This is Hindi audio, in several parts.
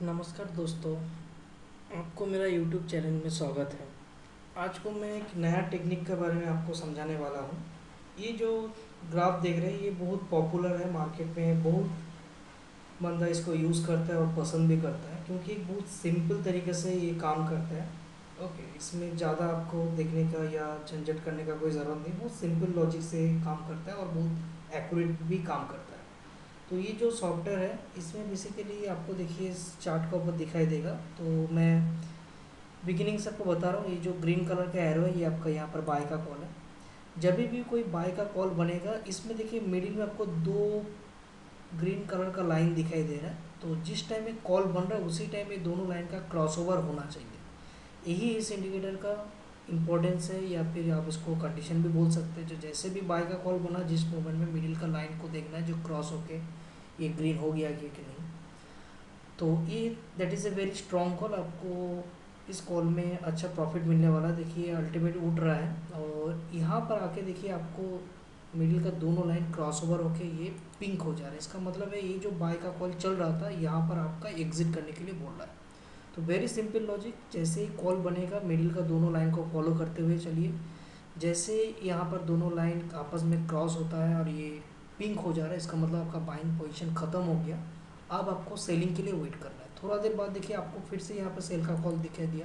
नमस्कार दोस्तों, आपको मेरा YouTube चैनल में स्वागत है। आज को मैं एक नया टेक्निक के बारे में आपको समझाने वाला हूँ। ये जो ग्राफ देख रहे हैं ये बहुत पॉपुलर है मार्केट में, बहुत बंदा इसको यूज़ करता है और पसंद भी करता है क्योंकि एक बहुत सिंपल तरीके से ये काम करता है। ओके, इसमें ज़्यादा आपको देखने का या झंझट करने का कोई ज़रूरत नहीं, बहुत सिंपल लॉजिक से काम करता है और बहुत एक्यूरेट भी काम करता है। तो ये जो सॉफ्टवेयर है इसमें बेसिकली आपको देखिए इस चार्ट का ऊपर दिखाई देगा। तो मैं बिगिनिंग से आपको बता रहा हूँ, ये जो ग्रीन कलर का एरो है ये आपका यहाँ पर बाय का कॉल है। जब भी कोई बाय का कॉल बनेगा इसमें देखिए मिडिल में आपको दो ग्रीन कलर का लाइन दिखाई दे रहा है। तो जिस टाइम में कॉल बन रहा है उसी टाइम ये दोनों लाइन का क्रॉसओवर होना चाहिए। यही इस इंडिकेटर का इम्पोर्टेंस है, या फिर आप इसको कंडीशन भी बोल सकते हैं। जो जैसे भी बाय का कॉल बना, जिस मोमेंट में मिडिल का लाइन को देखना है जो क्रॉस होके ये ग्रीन हो गया कि नहीं। तो ये that is a very strong call. आपको इस कॉल में अच्छा प्रॉफिट मिलने वाला। देखिए अल्टीमेट उठ रहा है और यहाँ पर आके देखिए आपको मिडिल का दोनों लाइन क्रॉस ओवर होके ये पिंक हो जा रहा है। इसका मतलब है ये जो बाय का कॉल चल रहा था यहाँ पर आपका एग्जिट करने के लिए बोल रहा है। तो वेरी सिंपल लॉजिक, जैसे ही कॉल बनेगा मिडिल का दोनों लाइन को फॉलो करते हुए चलिए। जैसे यहाँ पर दोनों लाइन आपस में क्रॉस होता है और ये पिंक हो जा रहा है, इसका मतलब आपका बाइंग पोजीशन ख़त्म हो गया। अब आपको सेलिंग के लिए वेट करना है। थोड़ा देर बाद देखिए आपको फिर से यहाँ पर सेल का कॉल दिखाई दिया।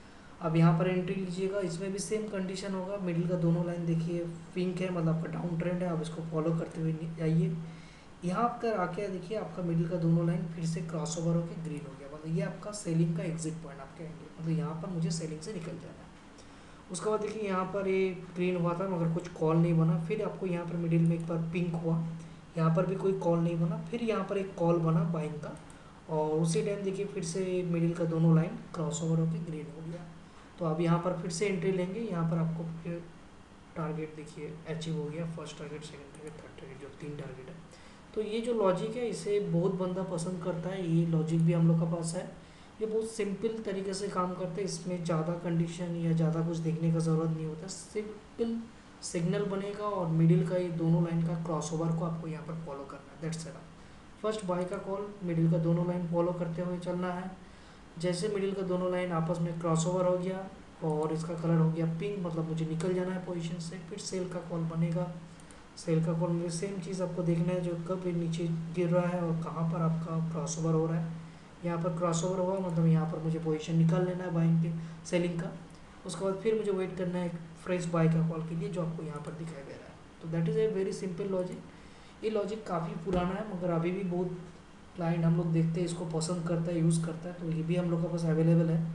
अब यहाँ पर एंट्री लीजिएगा, इसमें भी सेम कंडीशन होगा। मिडिल का दोनों लाइन देखिए पिंक है, मतलब आपका डाउन ट्रेंड है। आप इसको फॉलो करते हुए जाइए। यहाँ पर आके देखिए आपका मिडिल का दोनों लाइन फिर से क्रॉस ओवर होकर ग्रीन हो गया, मतलब ये आपका सेलिंग का एग्जिट पॉइंट आप कहेंगे। मतलब यहाँ पर मुझे सेलिंग से निकल जाना है। उसके बाद देखिए यहाँ पर ये ग्रीन हुआ था मगर कुछ कॉल नहीं बना। फिर आपको यहाँ पर मिडिल में एक बार पिंक हुआ, यहाँ पर भी कोई कॉल नहीं बना। फिर यहाँ पर एक कॉल बना बाइंग का और उसी टाइम देखिए फिर से मिडिल का दोनों लाइन क्रॉस ओवर होकर ग्रीन हो गया। तो अब यहाँ पर फिर से एंट्री लेंगे। यहाँ पर आपको फिर टारगेट देखिए अचीव हो गया, first target, second target, third target, जो 3 टारगेट है। तो ये जो लॉजिक है इसे बहुत बंदा पसंद करता है। ये लॉजिक भी हम लोग का पास है। ये बहुत सिंपल तरीके से काम करते हैं, इसमें ज़्यादा कंडीशन या ज़्यादा कुछ देखने का ज़रूरत नहीं होता। सिंपल सिग्नल बनेगा और मिडिल का ये दोनों लाइन का क्रॉसओवर को आपको यहाँ पर फॉलो करना है। That's it. फर्स्ट बाय का कॉल, मिडिल का दोनों लाइन फॉलो करते हुए चलना है। जैसे मिडिल का दोनों लाइन आपस में क्रॉसओवर हो गया और इसका कलर हो गया पिंक, मतलब मुझे निकल जाना है पोजीशन से। फिर सेल का कॉल बनेगा। सेल का कॉल में सेम चीज़ आपको देखना है, जो कब नीचे गिर रहा है और कहाँ पर आपका क्रॉसओवर हो रहा है। यहाँ पर क्रॉसओवर हुआ मतलब यहाँ पर मुझे पोजीशन निकाल लेना है बाइंग के, सेलिंग का। उसके बाद फिर मुझे वेट करना है फ्रेश बाय का कॉल के लिए, जो आपको यहाँ पर दिखाई दे रहा है। तो that is a very simple logic. ये लॉजिक काफ़ी पुराना है मगर अभी भी बहुत क्लाइंट हम लोग देखते हैं इसको पसंद करता है, यूज़ करता है। तो ये भी हम लोग के पास अवेलेबल है।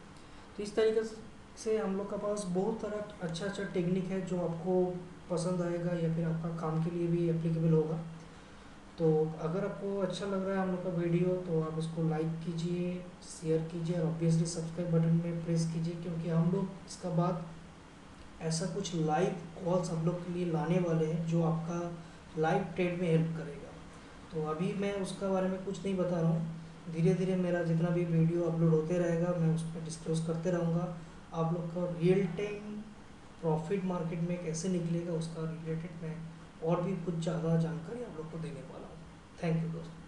तो इस तरीके से हम लोग का पास बहुत सारा अच्छा अच्छा टेक्निक है जो आपको पसंद आएगा या फिर आपका काम के लिए भी एप्लीकेबल होगा। तो अगर आपको अच्छा लग रहा है हम लोग का वीडियो तो आप इसको लाइक कीजिए, शेयर कीजिए और ऑब्वियसली सब्सक्राइब बटन में प्रेस कीजिए, क्योंकि हम लोग इसका बाद ऐसा कुछ लाइव कॉल्स हम लोग के लिए लाने वाले हैं जो आपका लाइव ट्रेड में हेल्प करेगा। तो अभी मैं उसका बारे में कुछ नहीं बता रहा हूँ। धीरे धीरे मेरा जितना भी वीडियो अपलोड होते रहेगा मैं उस पर डिस्क्लोज करते रहूँगा। आप लोग का रियल टाइम प्रॉफिट मार्केट में कैसे निकलेगा उसका रिलेटेड मैं और भी कुछ ज़्यादा जानकारी आप लोग को देने वाला हूँ। थैंक यू दोस्तों।